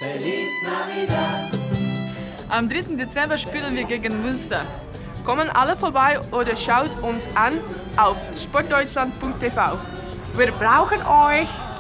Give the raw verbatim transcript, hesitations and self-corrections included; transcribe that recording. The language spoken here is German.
Am dritten Dezember spielen wir gegen Münster. Kommen alle vorbei oder schaut uns an auf sportdeutschland punkt t v. Wir brauchen euch!